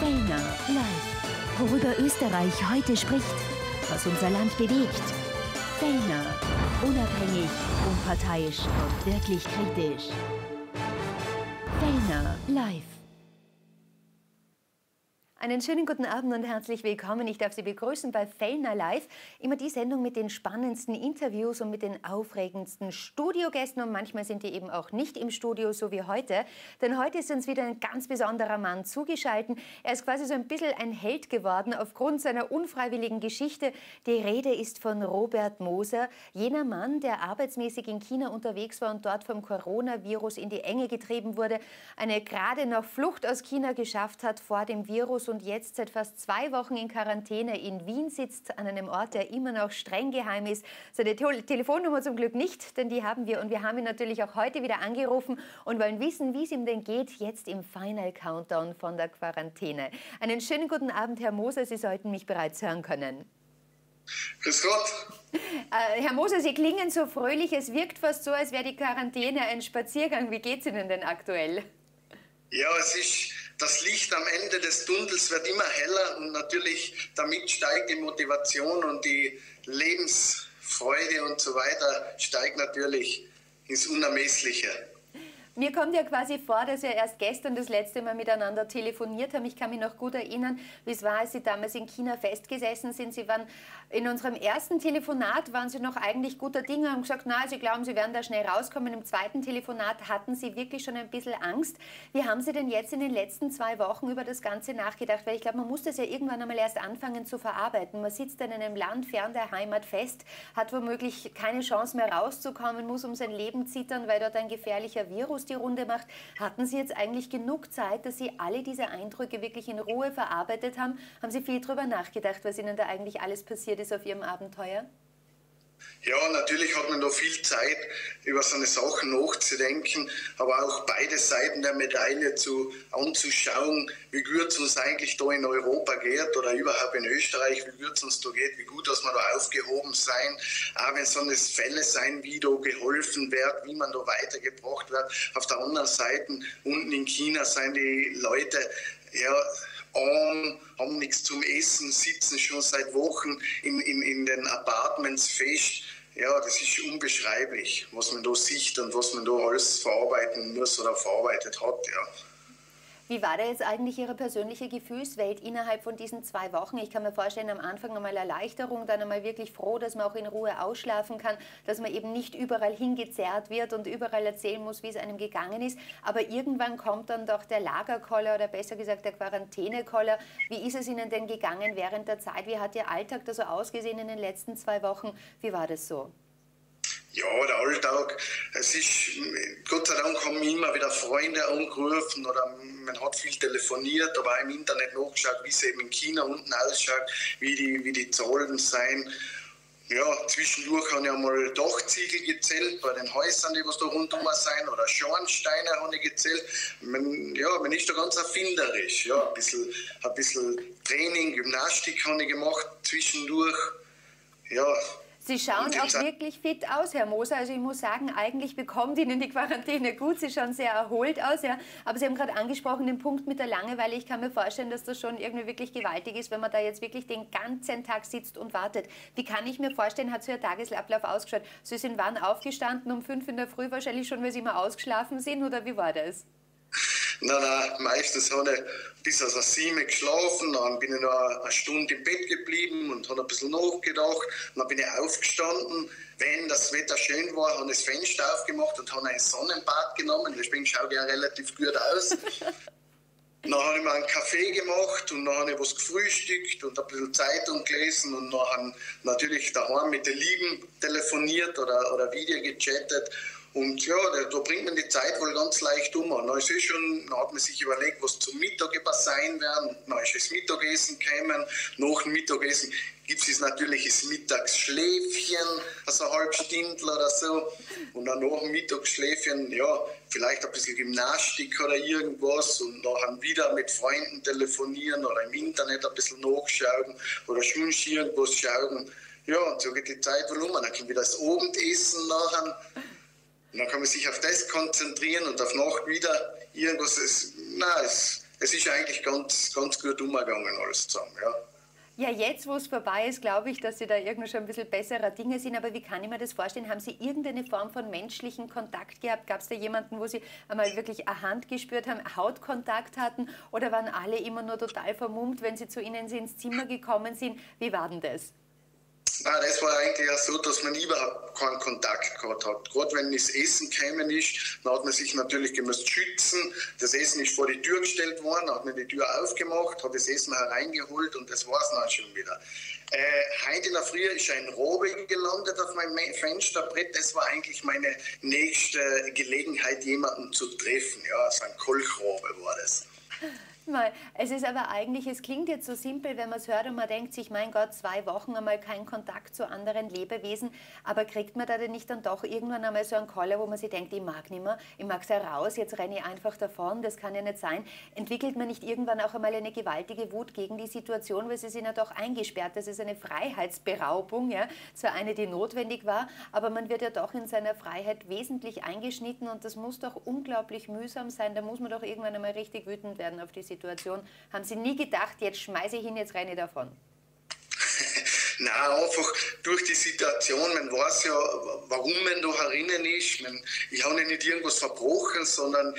Fellner live. Worüber Österreich heute spricht, was unser Land bewegt. Fellner, unabhängig, unparteiisch und wirklich kritisch. Fellner live. Einen schönen guten Abend und herzlich willkommen. Ich darf Sie begrüßen bei Fellner Live. Immer die Sendung mit den spannendsten Interviews und mit den aufregendsten Studiogästen. Und manchmal sind die eben auch nicht im Studio, so wie heute. Denn heute ist uns wieder ein ganz besonderer Mann zugeschaltet. Er ist quasi so ein bisschen ein Held geworden aufgrund seiner unfreiwilligen Geschichte. Die Rede ist von Robert Moser. Jener Mann, der arbeitsmäßig in China unterwegs war und dort vom Coronavirus in die Enge getrieben wurde. Eine gerade noch Flucht aus China geschafft hat vor dem Virus und jetzt seit fast 2 Wochen in Quarantäne in Wien sitzt, an einem Ort, der immer noch streng geheim ist. Seine Telefonnummer zum Glück nicht, denn die haben wir. Und wir haben ihn natürlich auch heute wieder angerufen und wollen wissen, wie es ihm denn geht, jetzt im Final Countdown von der Quarantäne. Einen schönen guten Abend, Herr Moser. Sie sollten mich bereits hören können. Grüß Gott. Herr Moser, Sie klingen so fröhlich. Es wirkt fast so, als wäre die Quarantäne ein Spaziergang. Wie geht es Ihnen denn aktuell? Ja, das Licht am Ende des Tunnels wird immer heller und natürlich damit steigt die Motivation und die Lebensfreude und so weiter steigt natürlich ins Unermessliche. Mir kommt ja quasi vor, dass wir erst gestern das letzte Mal miteinander telefoniert haben. Ich kann mich noch gut erinnern, wie es war, als Sie damals in China festgesessen sind. Sie waren in unserem ersten Telefonat, waren Sie noch eigentlich guter Dinge und haben gesagt, na, Sie glauben, Sie werden da schnell rauskommen. Im zweiten Telefonat hatten Sie wirklich schon ein bisschen Angst. Wie haben Sie denn jetzt in den letzten 2 Wochen über das Ganze nachgedacht? Weil ich glaube, man muss das ja irgendwann einmal erst anfangen zu verarbeiten. Man sitzt in einem Land fern der Heimat fest, hat womöglich keine Chance mehr rauszukommen, muss um sein Leben zittern, weil dort ein gefährlicher Virus die Runde macht. Hatten Sie jetzt eigentlich genug Zeit, dass Sie alle diese Eindrücke wirklich in Ruhe verarbeitet haben? Haben Sie viel darüber nachgedacht, was Ihnen da eigentlich alles passiert ist auf Ihrem Abenteuer? Ja, natürlich hat man da viel Zeit, über so eine Sache nachzudenken, aber auch beide Seiten der Medaille anzuschauen, wie gut es uns eigentlich da in Europa geht oder überhaupt in Österreich, wie gut es uns da geht, wie gut, dass wir da aufgehoben sein, auch wenn so eine Fälle sein, wie da geholfen wird, wie man da weitergebracht wird. Auf der anderen Seite, unten in China, sind die Leute, ja, arm, haben nichts zum Essen, sitzen schon seit Wochen in den Apartments fest. Ja, das ist unbeschreiblich, was man da sieht und was man da alles verarbeiten muss oder verarbeitet hat. Ja. Wie war da jetzt eigentlich Ihre persönliche Gefühlswelt innerhalb von diesen 2 Wochen? Ich kann mir vorstellen, am Anfang einmal Erleichterung, dann einmal wirklich froh, dass man auch in Ruhe ausschlafen kann, dass man eben nicht überall hingezerrt wird und überall erzählen muss, wie es einem gegangen ist. Aber irgendwann kommt dann doch der Lagerkoller oder besser gesagt der Quarantänekoller. Wie ist es Ihnen denn gegangen während der Zeit? Wie hat Ihr Alltag da so ausgesehen in den letzten 2 Wochen? Wie war das so? Ja, der Alltag, Gott sei Dank haben mich immer wieder Freunde angerufen oder man hat viel telefoniert, aber auch im Internet nachgeschaut, wie es eben in China unten ausschaut, wie die Zahlen sind. Ja, zwischendurch habe ich einmal Dachziegel gezählt bei den Häusern, die was da rundherum sind, oder Schornsteine habe ich gezählt. Man ist da ganz erfinderisch. Ja, ein bisschen Training, Gymnastik habe ich gemacht zwischendurch. Ja. Sie schauen auch wirklich fit aus, Herr Moser. Also ich muss sagen, eigentlich bekommt Ihnen die Quarantäne gut. Sie schauen sehr erholt aus. Ja. Aber Sie haben gerade angesprochen den Punkt mit der Langeweile. Ich kann mir vorstellen, dass das schon irgendwie wirklich gewaltig ist, wenn man da jetzt wirklich den ganzen Tag sitzt und wartet. Wie kann ich mir vorstellen, hat so Ihr Tagesablauf ausgeschaut? Sie sind wann aufgestanden? Um 5 in der Früh wahrscheinlich schon, weil Sie immer ausgeschlafen sind? Oder wie war das? Nein, meistens habe ich bis 7 geschlafen, dann bin ich noch eine Stunde im Bett geblieben und habe ein bisschen nachgedacht. Dann bin ich aufgestanden. Wenn das Wetter schön war, habe ich das Fenster aufgemacht und habe ein Sonnenbad genommen. Deswegen schaut ja relativ gut aus. Dann habe ich mir einen Kaffee gemacht und dann habe ich was gefrühstückt und ein bisschen Zeitung gelesen und dann natürlich daheim mit den Lieben telefoniert oder Video gechattet. Und ja, da bringt man die Zeit wohl ganz leicht um. Und dann hat man sich überlegt, was zum Mittag sein werden. Dann ist das Mittagessen gekommen. Nach dem Mittagessen gibt es natürlich das Mittagsschläfchen, also eine halbe Stunde oder so. Und dann nach dem Mittagsschläfchen, ja, vielleicht ein bisschen Gymnastik oder irgendwas. Und dann wieder mit Freunden telefonieren oder im Internet ein bisschen nachschauen oder schon irgendwas schauen. Ja, und so geht die Zeit wohl um. Dann kommt wieder das Abendessen nachher. Und dann kann man sich auf das konzentrieren und auf Nacht wieder irgendwas. Es es ist eigentlich ganz, ganz gut umgegangen alles zusammen. Ja. Ja, jetzt, wo es vorbei ist, glaube ich, dass Sie da irgendwie schon ein bisschen besserer Dinge sind. Aber wie kann ich mir das vorstellen? Haben Sie irgendeine Form von menschlichen Kontakt gehabt? Gab es da jemanden, wo Sie einmal wirklich eine Hand gespürt haben, Hautkontakt hatten? Oder waren alle immer nur total vermummt, wenn Sie zu Ihnen ins Zimmer gekommen sind? Wie war denn das? Nein, das war eigentlich auch so, dass man überhaupt keinen Kontakt gehabt hat. Gerade wenn das Essen gekommen ist, dann hat man sich natürlich gemusst schützen. Das Essen ist vor die Tür gestellt worden, dann hat man die Tür aufgemacht, hat das Essen hereingeholt und das war es dann schon wieder. Heute in der Früh ist ein Robe gelandet auf meinem Fensterbrett. Das war eigentlich meine nächste Gelegenheit, jemanden zu treffen. Ja, so ein Kolchrobe war das. Es ist aber eigentlich, es klingt jetzt so simpel, wenn man es hört und man denkt sich, mein Gott, 2 Wochen einmal kein Kontakt zu anderen Lebewesen, aber kriegt man da denn nicht dann doch irgendwann einmal so einen Koller, wo man sich denkt, ich mag nicht mehr, ich mag es heraus, jetzt renne ich einfach davon, das kann ja nicht sein. Entwickelt man nicht irgendwann auch einmal eine gewaltige Wut gegen die Situation, weil sie sind ja doch eingesperrt, das ist eine Freiheitsberaubung, ja, zwar eine, die notwendig war, aber man wird ja doch in seiner Freiheit wesentlich eingeschnitten und das muss doch unglaublich mühsam sein, da muss man doch irgendwann einmal richtig wütend werden auf die Situation. Haben Sie nie gedacht, jetzt schmeiße ich ihn, jetzt renne ich davon? Nein, einfach durch die Situation, man weiß ja, warum man da herinnen ist. Ich habe ja nicht irgendwas verbrochen, sondern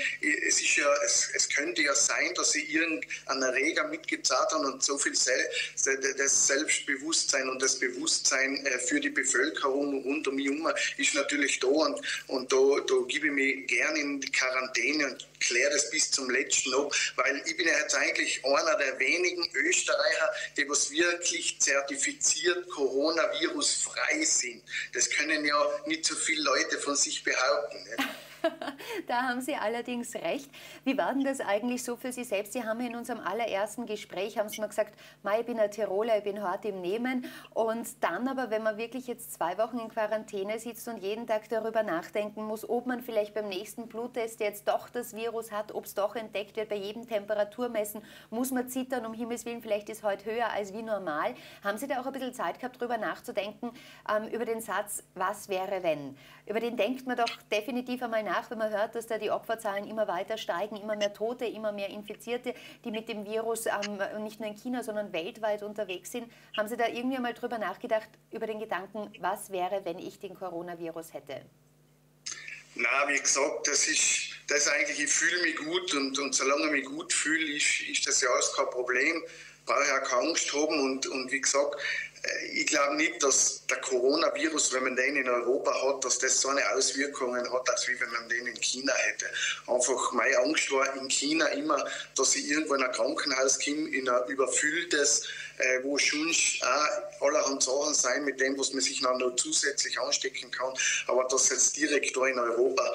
es könnte ja sein, dass ich irgendeinen Erreger mitgezahlt habe und so viel das Selbstbewusstsein und das Bewusstsein für die Bevölkerung rund um mich herum ist natürlich da und da gebe ich mich gerne in die Quarantäne und kläre das bis zum letzten ab, weil ich bin ja jetzt eigentlich einer der wenigen Österreicher, die was wirklich zertifiziert Coronavirus-frei sind. Das können ja nicht so viele Leute von sich behaupten. Nicht? Da haben Sie allerdings recht. Wie war denn das eigentlich so für Sie selbst? Sie haben in unserem allerersten Gespräch, haben Sie mal gesagt, ich bin ein Tiroler, ich bin hart im Nehmen. Und dann aber, wenn man wirklich jetzt 2 Wochen in Quarantäne sitzt und jeden Tag darüber nachdenken muss, ob man vielleicht beim nächsten Bluttest jetzt doch das Virus hat, ob es doch entdeckt wird, bei jedem Temperaturmessen, muss man zittern, um Himmels Willen, vielleicht ist heute höher als wie normal. Haben Sie da auch ein bisschen Zeit gehabt, darüber nachzudenken, über den Satz, was wäre wenn? Über den denkt man doch definitiv einmal nach, wenn man hört, dass da die Opferzahlen immer weiter steigen, immer mehr Tote, immer mehr Infizierte, die mit dem Virus nicht nur in China, sondern weltweit unterwegs sind. Haben Sie da irgendwie mal drüber nachgedacht, über den Gedanken, was wäre, wenn ich den Coronavirus hätte? Na, wie gesagt, das ist eigentlich, ich fühle mich gut und solange ich mich gut fühle, ist das ja alles kein Problem. Brauche ich auch keine Angst haben und wie gesagt, ich glaube nicht, dass der Coronavirus, wenn man den in Europa hat, dass das so eine Auswirkungen hat, als wie wenn man den in China hätte. Einfach meine Angst war in China immer, dass ich irgendwo in ein Krankenhaus komme, in ein überfülltes, wo schon auch allerhand Sachen sein, mit dem, was man sich dann noch zusätzlich anstecken kann. Aber dass jetzt direkt da in Europa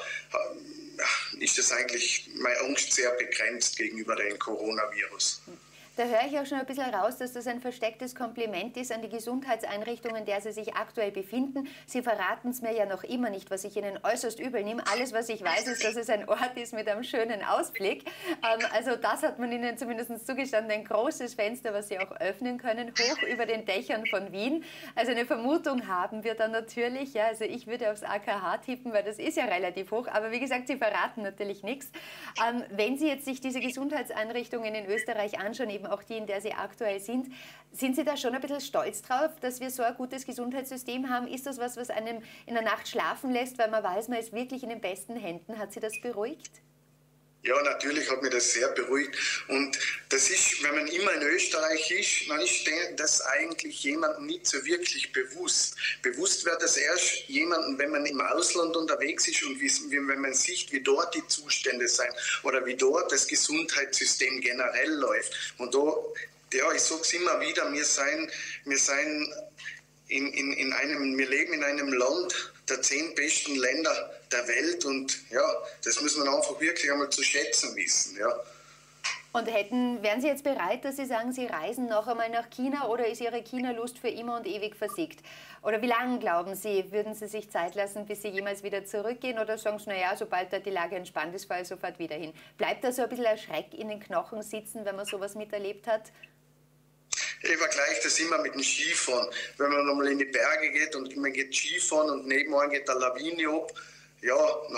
ist das eigentlich meine Angst sehr begrenzt gegenüber dem Coronavirus. Da höre ich auch schon ein bisschen raus, dass das ein verstecktes Kompliment ist an die Gesundheitseinrichtungen, in der Sie sich aktuell befinden. Sie verraten es mir ja noch immer nicht, was ich Ihnen äußerst übel nehme. Alles, was ich weiß, ist, dass es ein Ort ist mit einem schönen Ausblick. Also das hat man Ihnen zumindest zugestanden, ein großes Fenster, was Sie auch öffnen können, hoch über den Dächern von Wien. Also eine Vermutung haben wir dann natürlich. Ja, also ich würde aufs AKH tippen, weil das ist ja relativ hoch. Aber wie gesagt, Sie verraten natürlich nichts. Wenn Sie jetzt sich diese Gesundheitseinrichtungen in Österreich anschauen, eben auch die, in der Sie aktuell sind Sie da schon ein bisschen stolz drauf, dass wir so ein gutes Gesundheitssystem haben? Ist das was, was einem in der Nacht schlafen lässt, weil man weiß, man ist wirklich in den besten Händen? Hat Sie das beruhigt? Ja, natürlich hat mich das sehr beruhigt. Und das ist, wenn man immer in Österreich ist, dann ist das eigentlich jemandem nicht so wirklich bewusst. Bewusst wird das erst jemandem, wenn man im Ausland unterwegs ist und wenn man sieht, wie dort die Zustände sind oder wie dort das Gesundheitssystem generell läuft. Und da, ja, ich sage es immer wieder, wir leben in einem Land der 10 besten Länder der Welt und ja, das muss man einfach wirklich einmal zu schätzen wissen. Ja. Und wären Sie jetzt bereit, dass Sie sagen, Sie reisen noch einmal nach China oder ist Ihre China-Lust für immer und ewig versiegt? Oder wie lange, glauben Sie, würden Sie sich Zeit lassen, bis Sie jemals wieder zurückgehen? Oder sagen Sie, naja, sobald da die Lage entspannt ist, fahre ich sofort wieder hin? Bleibt da so ein bisschen ein Schreck in den Knochen sitzen, wenn man sowas miterlebt hat? Ich vergleiche das immer mit dem Skifahren. Wenn man nochmal in die Berge geht und man geht Skifahren und nebenan geht eine Lawine ab, ja,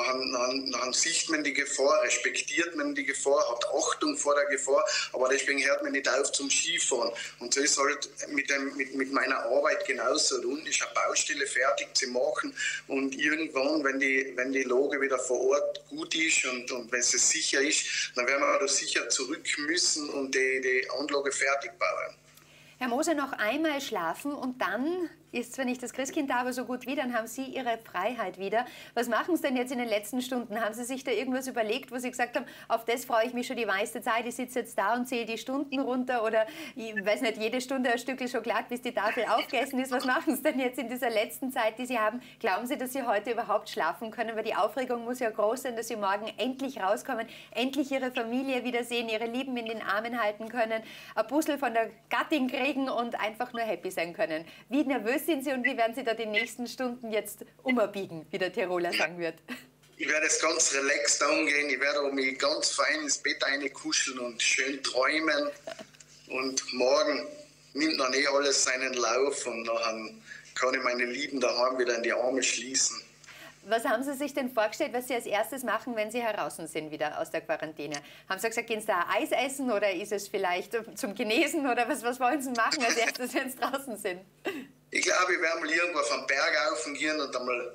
dann sieht man die Gefahr, respektiert man die Gefahr, hat Achtung vor der Gefahr, aber deswegen hört man nicht auf zum Skifahren. Und so ist halt mit meiner Arbeit genauso. Da unten ist eine Baustelle fertig zu machen und irgendwann, wenn die Lage wieder vor Ort gut ist und wenn es sicher ist, dann werden wir da sicher zurück müssen und die Anlage fertig bauen. Herr Moser, noch einmal schlafen und dann ist zwar nicht das Christkind da, aber so gut wie, dann haben Sie Ihre Freiheit wieder. Was machen Sie denn jetzt in den letzten Stunden? Haben Sie sich da irgendwas überlegt, wo Sie gesagt haben, auf das freue ich mich schon die meiste Zeit, ich sitze jetzt da und zähle die Stunden runter oder, ich weiß nicht, jede Stunde ein Stückchen Schokolade, bis die Tafel aufgegessen ist. Was machen Sie denn jetzt in dieser letzten Zeit, die Sie haben? Glauben Sie, dass Sie heute überhaupt schlafen können? Weil die Aufregung muss ja groß sein, dass Sie morgen endlich rauskommen, endlich Ihre Familie wiedersehen, Ihre Lieben in den Armen halten können, ein Puzzle von der Gattin kriegen und einfach nur happy sein können. Wie nervös sind Sie und wie werden Sie da die nächsten Stunden jetzt umbiegen, wie der Tiroler sagen wird? Ich werde es ganz relaxed angehen, ich werde mich ganz fein ins Bett einkuscheln und schön träumen. Und morgen nimmt dann alles seinen Lauf und dann kann ich meine Lieben daheim wieder in die Arme schließen. Was haben Sie sich denn vorgestellt, was Sie als erstes machen, wenn Sie heraus sind wieder aus der Quarantäne? Haben Sie gesagt, gehen Sie da Eis essen oder ist es vielleicht zum Genesen oder was wollen Sie machen als erstes, wenn Sie draußen sind? Ich glaube, ich werde mal irgendwo auf den Berg raufgehen und einmal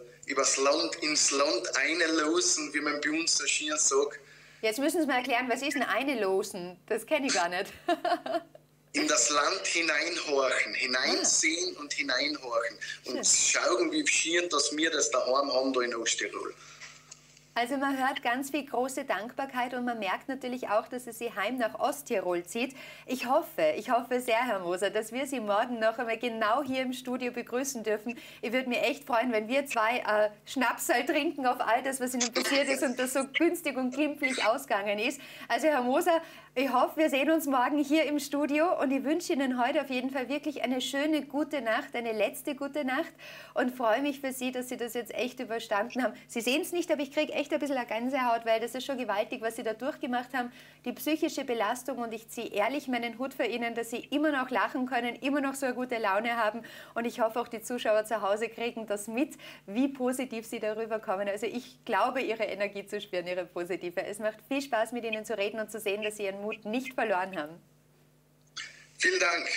ins Land einlosen, wie man bei uns so schön sagt. Jetzt müssen Sie mir erklären, was ist denn einlosen? Das kenne ich gar nicht. In das Land hineinhorchen, hineinsehen und hineinhorchen und schauen, wie schön, dass wir das daheim haben da in Osttirol. Also man hört ganz viel große Dankbarkeit und man merkt natürlich auch, dass es Sie heim nach Osttirol zieht. Ich hoffe sehr, Herr Moser, dass wir Sie morgen noch einmal genau hier im Studio begrüßen dürfen. Ich würde mich echt freuen, wenn wir zwei Schnapsal trinken auf all das, was Ihnen passiert ist und das so günstig und glimpflich ausgegangen ist. Also Herr Moser, ich hoffe, wir sehen uns morgen hier im Studio und ich wünsche Ihnen heute auf jeden Fall wirklich eine schöne, gute Nacht, eine letzte gute Nacht und freue mich für Sie, dass Sie das jetzt echt überstanden haben. Sie sehen es nicht, aber ich kriege echt ein bisschen eine Gänsehaut, weil das ist schon gewaltig, was Sie da durchgemacht haben, die psychische Belastung und ich ziehe ehrlich meinen Hut für Ihnen, dass Sie immer noch lachen können, immer noch so eine gute Laune haben und ich hoffe auch die Zuschauer zu Hause kriegen das mit, wie positiv Sie darüber kommen. Also ich glaube, Ihre Energie zu spüren, Ihre positive. Es macht viel Spaß, mit Ihnen zu reden und zu sehen, dass Sie Ihren Mut nicht verloren haben. Vielen Dank.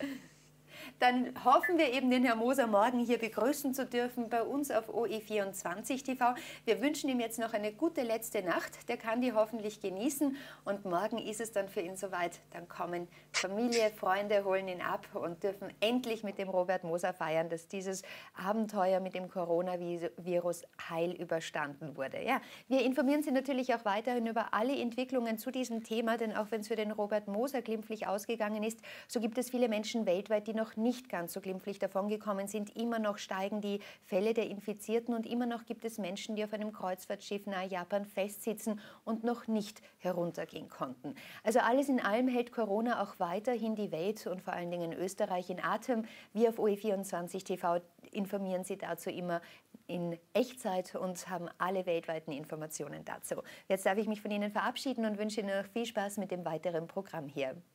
Dann hoffen wir eben, den Herrn Moser morgen hier begrüßen zu dürfen bei uns auf OE24 TV. Wir wünschen ihm jetzt noch eine gute letzte Nacht. Der kann die hoffentlich genießen. Und morgen ist es dann für ihn soweit. Dann kommen Familie, Freunde, holen ihn ab und dürfen endlich mit dem Robert Moser feiern, dass dieses Abenteuer mit dem Coronavirus heil überstanden wurde. Ja, wir informieren Sie natürlich auch weiterhin über alle Entwicklungen zu diesem Thema, denn auch wenn es für den Robert Moser glimpflich ausgegangen ist, so gibt es viele Menschen weltweit, die noch nicht ganz so glimpflich davongekommen sind. Immer noch steigen die Fälle der Infizierten und immer noch gibt es Menschen, die auf einem Kreuzfahrtschiff nahe Japan festsitzen und noch nicht heruntergehen konnten. Also alles in allem hält Corona auch weiterhin die Welt und vor allen Dingen Österreich in Atem. Wir auf OE24 TV informieren Sie dazu immer in Echtzeit und haben alle weltweiten Informationen dazu. Jetzt darf ich mich von Ihnen verabschieden und wünsche Ihnen noch viel Spaß mit dem weiteren Programm hier.